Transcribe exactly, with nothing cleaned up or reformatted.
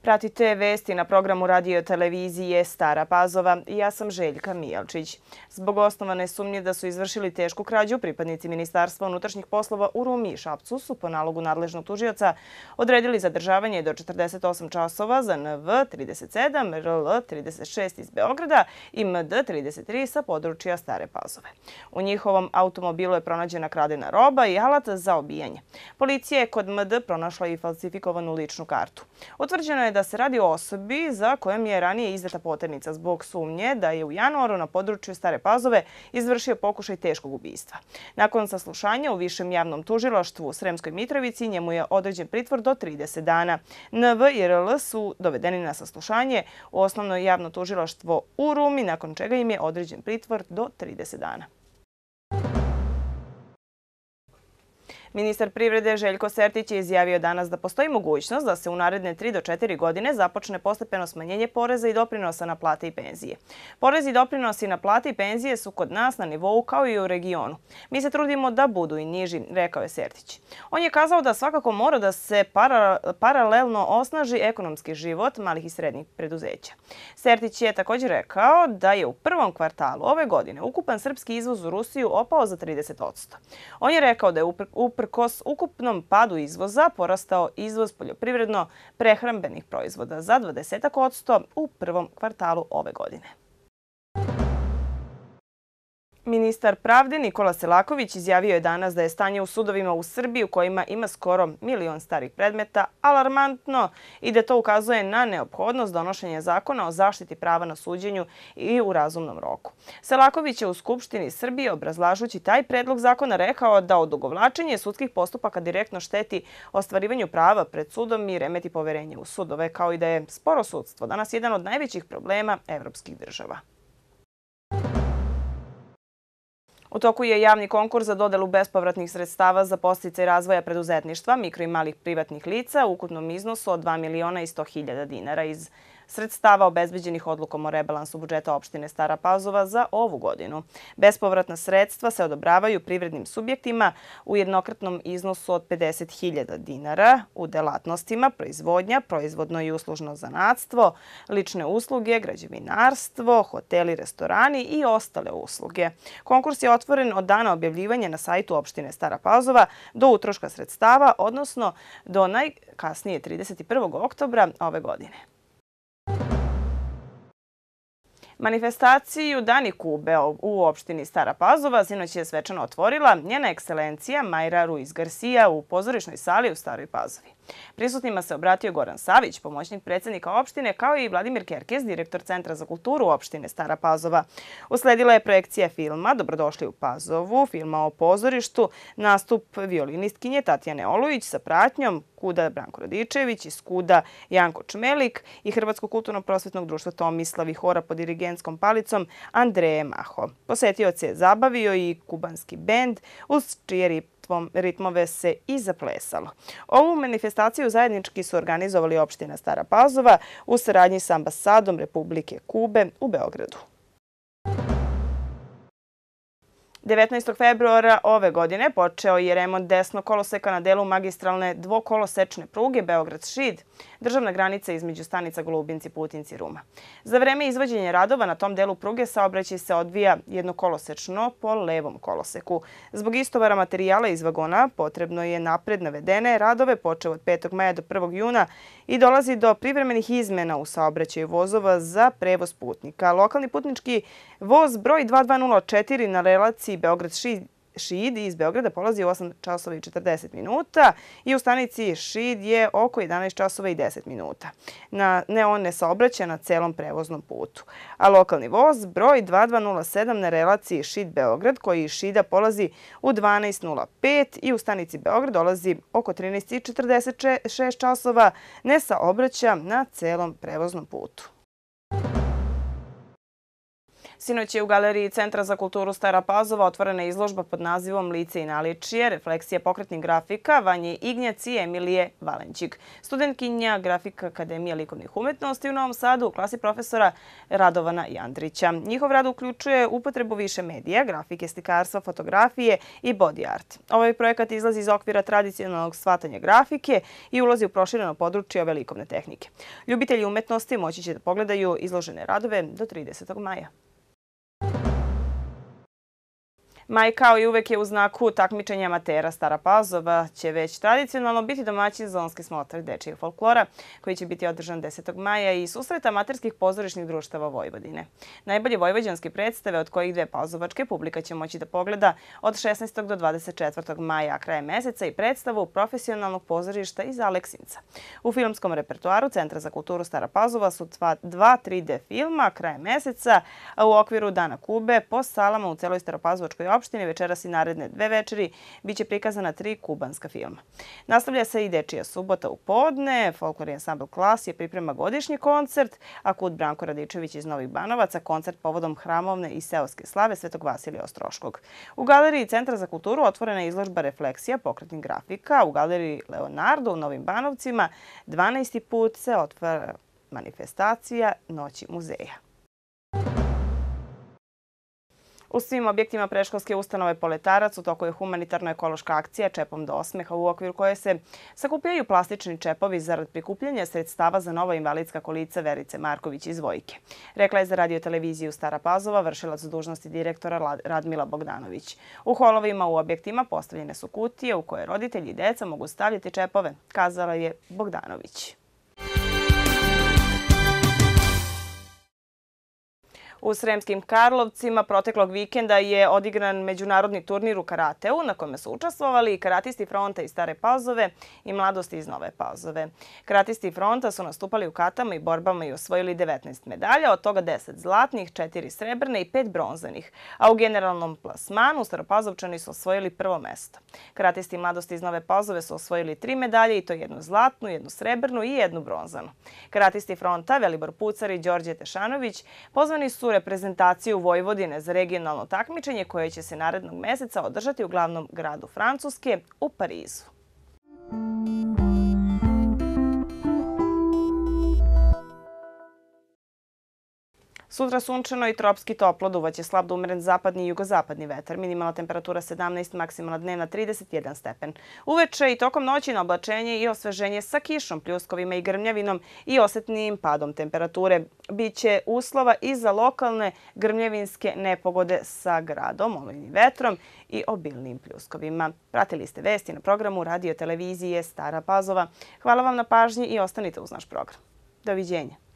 Pratite vesti na programu radio televizije Stara Pazova i ja sam Željka Mijalčić. Zbog osnovane sumnje da su izvršili tešku krađu, pripadnici Ministarstva unutrašnjih poslova u Rumi i Šapcu su po nalogu nadležnog tužioca odredili zadržavanje do četrdeset osam časova za N V trideset sedam, R L trideset šest iz Beograda i M D trideset tri sa područja Stare Pazove. U njihovom automobilu je pronađena kradena roba i alat za obijanje. Policija je kod M D pronašla i falsifikovanu ličnu kartu. Utvrđeno je da se radi o osobi za kojom je ranije izdata poternica zbog sumnje da je u januaru na području Stare Pazove izvršio pokušaj teškog ubistva. Nakon saslušanja u Višem javnom tužilaštvu u Sremskoj Mitrovici njemu je određen pritvor do trideset dana. N V i R L su dovedeni na saslušanje u Osnovno javno tužilaštvo u Rumi, nakon čega im je određen pritvor do trideset dana. Ministar privrede Željko Sertić je izjavio danas da postoji mogućnost da se u naredne tri do četiri godine započne postepeno smanjenje poreza i doprinosa na plate i penzije. Porezi i doprinosi na plate i penzije su kod nas na nivou kao i u regionu. Mi se trudimo da budu i niži, rekao je Sertić. On je kazao da svakako mora da se para, paralelno osnaži ekonomski život malih i srednjih preduzeća. Sertić je također rekao da je u prvom kvartalu ove godine ukupan srpski izvoz u Rusiju opao za trideset posto. On je rekao da je upr Uprkos ukupnom padu izvoza porastao izvoz poljoprivredno prehrambenih proizvoda za dvadeset posto u prvom kvartalu ove godine. Ministar pravde Nikola Selaković izjavio je danas da je stanje u sudovima u Srbiji u kojima ima skoro milion starih predmeta alarmantno i da to ukazuje na neophodnost donošenja zakona o zaštiti prava na suđenju i u razumnom roku. Selaković je u Skupštini Srbije obrazlažući taj predlog zakona rekao da odugovlačenje sudskih postupaka direktno šteti ostvarivanju prava pred sudom i remeti poverenje u sudove, kao i da je sporo sudstvo danas jedan od najvećih problema evropskih država. U toku je javni konkurs za dodelu bespovratnih sredstava za podsticaj razvoja preduzetništva mikro i malih privatnih lica u ukupnom iznosu od dva miliona i sto hiljada dinara iz sredstava obezbeđenih odlukom o rebalansu budžeta opštine Stara Pazova za ovu godinu. Bespovratna sredstva se odobravaju privrednim subjektima u jednokratnom iznosu od pedeset hiljada dinara u delatnostima proizvodnja, proizvodno i uslužno zanatstvo, lične usluge, građevinarstvo, hoteli, restorani i ostale usluge. Konkurs je otvoren od dana objavljivanja na sajtu opštine Stara Pazova do utroška sredstava, odnosno do najkasnije trideset prvog oktobra ove godine. Manifestaciju Dani Kube u opštini Stara Pazova sinoć je svečano otvorila njena ekscelencija Majra Ruiz Garcia u pozorišnoj sali u Staroj Pazovi. Prisutnima se obratio Goran Savić, pomoćnik predsjednika opštine, kao i Vladimir Kerkez, direktor Centra za kulturu opštine Stara Pazova. Usledila je projekcija filma Dobrodošli u Pazovu, filma o pozorištu, nastup violinistkinje Tatjane Olujić sa pratnjom Kuda Branko Radičević, iz Kuda Janko Čmelik i Hrvatskog kulturno-prosvetnog društva Tomislav i hora pod dirigentskom palicom Andreje Maho. Posetioce je zabavio i kubanski bend uz čije ritmove se i zaplesalo. Ovu manifestaciju zajednički su organizovali opština Stara Pazova u saradnji sa ambasadom Republike Kube u Beogradu. devetnaestog februara ove godine počeo je remont desnog koloseka na delu magistralne dvokolosečne pruge Beograd-Šid, državna granica između stanica Golubinci, Putinci, Ruma. Za vreme izvođenja radova na tom delu pruge saobraćaj se odvija jednokolosečno po levom koloseku. Zbog istovara materijala iz vagona potrebno je napred navedene radove počeo od petog maja do prvog juna i dolazi do privremenih izmena u saobraćaju vozova za prevoz putnika. Lokalni putnički voz broj dva dva nula četiri na relaciji Beograd-Šid iz Beograda polazi u osam časova i četrdeset minuta i u stanici Šid je oko jedanaest časova i deset minuta. Ne, on ne saobraća na celom prevoznom putu. A lokalni voz broj dva dva nula sedam na relaciji Šid-Beograd, koji iz Šida polazi u dvanaest nula pet i u stanici Beograd dolazi oko trinaest i četrdeset šest časova, ne saobraća na celom prevoznom putu. Sinoć je u Galeriji Centra za kulturu Stara Pazova otvorena izložba pod nazivom Lice i naličje, refleksija pokretnih grafika Vanje Ignjac i Emilije Valenčik, studentkinja Grafika Akademije likovnih umetnosti u Novom Sadu u klasi profesora Radovana Jandrića. Njihov rad uključuje upotrebu više medija, grafike, slikarstva, fotografije i body art. Ovaj projekat izlazi iz okvira tradicionalnog shvatanja grafike i ulazi u prošireno područje ove likovne tehnike. Ljubitelji umetnosti moći će da pogledaju izložene radove do tridesetog maja. Maj kao i uvek je u znaku takmičenja amatera. Stara Pazova će već tradicionalno biti domaćin zonske smotre dečijeg folklora koji će biti održan desetog maja i susret amaterskih pozorišnih društava Vojvodine. Najbolje vojvođanske predstave, od kojih dve pazovačke, publika će moći da pogleda od šesnaestog do dvadeset četvrtog maja, a krajem meseca i predstavu profesionalnog pozorišta iz Aleksinca. U filmskom repertuaru Centra za kulturu Stara Pazova su dva tri de filma krajem meseca, a u okviru Dana Kube po salama u celoj Staropazovačkoj opštini večeras i naredne dve večeri biće prikazana tri kubanska filma. Nastavlja se i Dečija subota u podne, folklorni ansambl Klas je priprema godišnji koncert, a Kud Branko Radičević iz Novih Banovaca koncert povodom hramovne i seoske slave Svetog Vasilija Ostroškog. U Galeriji Centra za kulturu otvorena je izložba refleksija pokretnih grafika. U Galeriji Leonardo u Novim Banovcima dvanaesti put se otvara manifestacija Noći muzeja. U svim objektima predškolske ustanove Poletarac u toku je humanitarno-ekološka akcija Čepom do osmeha, u okviru koje se sakupljaju plastični čepovi zarad prikupljanja sredstava za nova invalidska kolica Verice Marković iz Vojke. Rekla je za radioteleviziju Stara Pazova vršilac dužnosti direktora Radmila Bogdanović. U holovima u objektima postavljene su kutije u koje roditelji i deca mogu stavljati čepove, kazala je Bogdanović. U Sremskim Karlovcima proteklog vikenda je odigran međunarodni turnir u karateu na kome su učestvovali i karatisti fronta iz Stare Pazove i mladosti iz Nove Pazove. Karatisti fronta su nastupali u katama i borbama i osvojili devetnaest medalja, od toga deset zlatnih, četiri srebrne i pet bronzanih, a u generalnom plasmanu Staropazovčani su osvojili prvo mesto. Karatisti mladosti iz Nove Pazove su osvojili tri medalje, i to jednu zlatnu, jednu srebrnu i jednu bronzanu. Karatisti fronta Velibor Pucar i Đorđe Tešanović pozvani su reprezentaciju Vojvodine za regionalno takmičenje koje će se narednog meseca održati u glavnom gradu Francuske, u Parizu. Sutra sunčano i tropski toplo, duvaće slab do umeren zapadni i jugozapadni vetar. Minimalna temperatura sedamnaest, maksimalna dnevna trideset jedan stepen. Uveče i tokom noći na oblačenje i osveženje sa kišom, pljuskovima i grmljavinom i osetnim padom temperature. Biće uslova i za lokalne grmljavinske nepogode sa gradom, olujnim vetrom i obilnim pljuskovima. Pratili ste vesti na programu radiotelevizije Stara Pazova. Hvala vam na pažnji i ostanite uz naš program. Doviđenja.